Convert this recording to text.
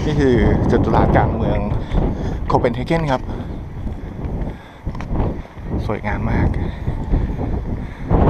นี่คือจตุรัสกลางเมืองโคเปนเฮเกนครับสวยงามมาก